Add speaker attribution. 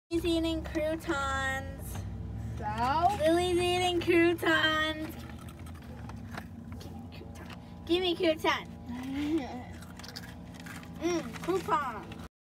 Speaker 1: Lily's eating croutons.
Speaker 2: So?
Speaker 1: Lily's eating croutons. Give me crouton. Give me crouton. Croutons.